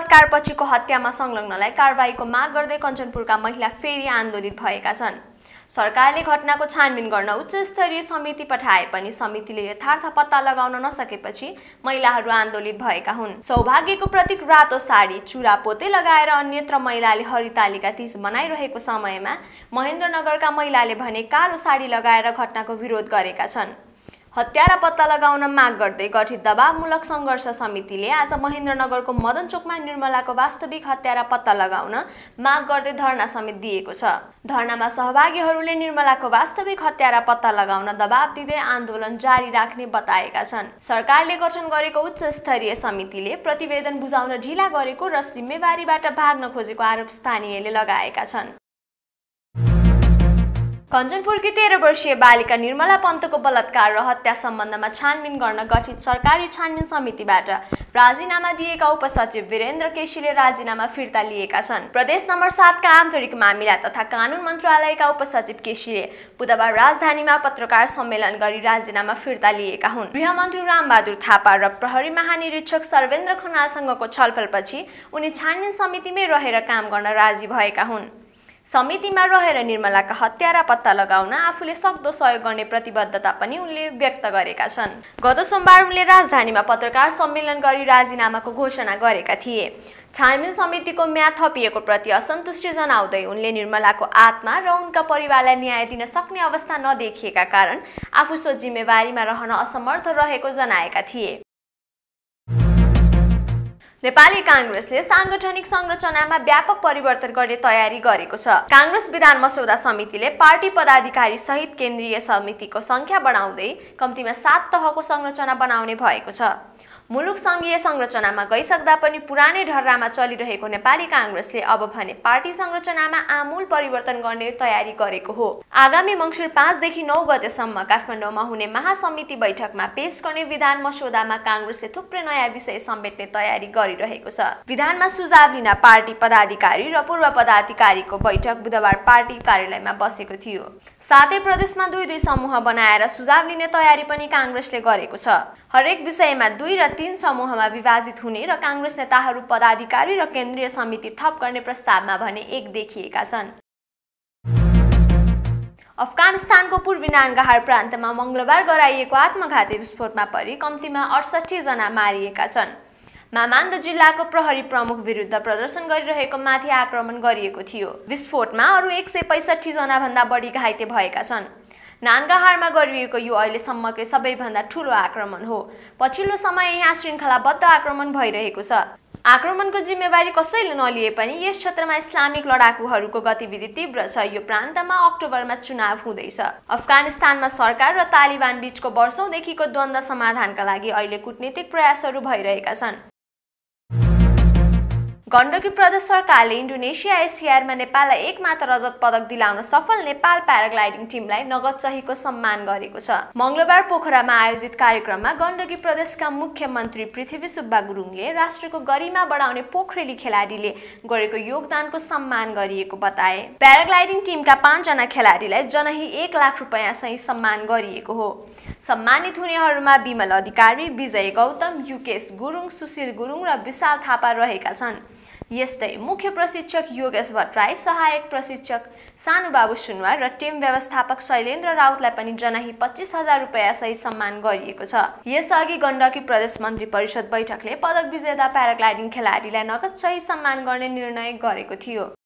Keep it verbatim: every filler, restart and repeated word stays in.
बलात्कारपछिको हत्यामा संलग्नलाई कारबाहीको माग गर्दै कञ्चनपुरका महिला फेरि आन्दोलित भएका छन्। सरकारले घटनाको छानबिन गर्न उच्च स्तरीय समिति पठाए पनि समितिले यथार्थ पत्ता लगाउन नसकेपछि महिलाहरू आन्दोलित भएका हुन्। सौभाग्यको प्रतीक रातो साडी, चुरा पोते लगाएर अन्यत्र महिलाले हरितालिका तीज मनाइरहेको समयमा महेन्द्रनगरका महिलाले भने कालो साडी लगाएर घटनाको विरोध गरेका छन्। हत्यारा पत्ता लगाउन माग गर्दै गठित दबावमूलक सङ्घर्ष समितिले आज महेन्द्रनगरको मदनचोकमा निर्मलाको वास्तविक हत्यारा पत्ता लगाउन माग गर्दै धरना समेत दिएको छ। धरनामा सहभागीहरूले निर्मलाको वास्तविक हत्यारा पत्ता लगाउन दबाब दिँदै आन्दोलन जारी राख्ने बताएका छन्। सरकारले गठन गरेको उच्च स्तरीय समितिले प्रतिवेदन बुझाउन ढिला गरेको र जिम्मेवारीबाट भाग्न खोजेको आरोप स्थानीयले लगाएका छन्। कञ्चनपुरकी तेह्र वर्षीय बालिका निर्मला पन्तको बलात्कार र हत्या सम्बन्धमा छानबिन गर्न गठित सरकारी छानबिन समितिबाट राजीनामा दिएका उपसचिव वीरेन्द्र केसीले राजीनामा फिर्ता लिएका छन्। प्रदेश नम्बर सातका आन्तरिक मामिला तथा कानुन मन्त्रालयका उपसचिव केसीले बुधबार राजधानीमा पत्रकार सम्मेलन गरी राजीनामा फिर्ता लिएका हुन्। गृहमन्त्री रामबहादुर थापा र प्रहरी महानिरीक्षक सर्वेन्द्र खनालसँगको छलफलपछि उनी छानबिन समितिमै रहेर काम गर्न राजी भएका हुन्। समितिमा रहेर निर्मलाका हत्यारा पत्ता लगाउन आफूले सक्दो सहयोग गर्ने प्रतिबद्धता पनि उनले व्यक्त गरेका छन्। गत सोमबार उनले राजधानीमा पत्रकार सम्मेलन गरी राजीनामाको घोषणा गरेका थिए। छानबिन समितिको म्याद थपिएको प्रति असन्तुष्टि जनाउँदै उनले निर्मलाको आत्मा र उनका परिवारलाई न्याय दिन सक्ने अवस्था नदेखिएका कारण आफू सो जिम्मेवारीमा रहन असमर्थ रहेको जनाएका थिए। नेपाली कांग्रेसले सांगठनिक संरचनामा व्यापक परिवर्तन गर्ने तयारी गरेको छ। कांग्रेस विधान मसौदा समितिले पार्टी पदाधिकारी सहित केन्द्रीय समितिको संख्या बढाउँदै कम्तीमा सात तहको संरचना बनाउने भएको छ। मुलुक संघीय संरचनामा गइसक्दा पनि पुरानै ढर्रामा चलिरहेको नेपाली कांग्रेसले अब भने पार्टी संरचनामा आमूल परिवर्तन गर्ने तयारी गरेको हो। आगामी मङ्सिर पाँचदेखि नौ गतेसम्म काठमाडौँमा हुने महासमिति बैठकमा पेश गर्ने विधान मसौदामा कांग्रेसले थुप्रै नयाँ विषय समेट्ने तयारी गरिरहेको छ। विधानमा सुझाव लिन पार्टी पदाधिकारी र पूर्व पदाधिकारीको बैठक बुधबार पार्टी कार्यालयमा बसेको थियो। साथै प्रदेशमा दुई दुई समूह बनाएर सुझाव लिने तयारी पनि कांग्रेसले गरेको छ। हरेक विषयमा दुई र तीन समूहमा विभाजित हुने र कांग्रेस नेताहरू पदाधिकारी र केन्द्रीय समिति थप गर्ने प्रस्तावमा भने एक देखिएका छन्। अफगानिस्तानको पूर्वी नानगाहार प्रान्तमा मंगलबार गराइएको आत्मघाती विस्फोटमा परि कम्तीमा अडसठी जना मारिएका छन्। मामान्द जिल्लाको प्रहरी प्रमुख विरुद्ध प्रदर्शन गरिरहेको माथि आक्रमण गरिएको थियो। विस्फोटमा अरू एक सय पैँसठी जना भन्दा बढी घाइते भएका छन्। नानगाहारमा गरिएको यो अहिलेसम्मकै सबैभन्दा ठूलो आक्रमण हो। पछिल्लो समय यहाँ श्रृङ्खलाबद्ध आक्रमण भइरहेको छ। आक्रमणको जिम्मेवारी कसैले नलिए पनि यस क्षेत्रमा इस्लामिक लडाकुहरूको गतिविधि तीव्र छ। यो प्रान्तमा अक्टोबरमा चुनाव हुँदैछ। अफगानिस्तानमा सरकार र तालिबान बीचको वर्षौंदेखिको द्वन्द्व समाधानका लागि अहिले कूटनीतिक प्रयासहरू भइरहेका छन्। गण्डकी प्रदेश सरकारले इन्डोनेसिया एसियारमा नेपाललाई एक मात्र रजत पदक दिलाउन सफल नेपाल प्याराग्लाइडिङ टिमलाई नगद सहितको सम्मान गरेको छ। मंगलबार पोखरामा आयोजित कार्यक्रममा गण्डकी प्रदेशका मुख्यमन्त्री पृथ्वी सुब्बा गुरुङले राष्ट्रको गरिमा बढाउने पोखरेली खेलाडीले गरेको योगदानको सम्मान गरिएको बताए। प्याराग्लाइडिङ टिमका पाँचजना खेलाडीलाई जनही एक लाख रुपियाँ सहित सम्मान गरिएको हो। सम्मानित हुनेहरूमा विमल अधिकारी, विजय गौतम, युकेश गुरुङ, सुशील गुरुङ र विशाल थापा रहेका छन्। यस्तै मुख्य प्रशिक्षक योगेश भट्टराई, सहायक प्रशिक्षक सानुबाबु सुनवार र टिम व्यवस्थापक शैलेन्द्र राउतलाई पनि जनही पच्चीस हजार रुपियाँ सहित सम्मान गरिएको छ। यसअघि गण्डकी प्रदेश मन्त्री परिषद बैठकले पदक विजेता प्याराग्लाइडिङ खेलाडीलाई नगद सहित सम्मान गर्ने निर्णय गरेको थियो।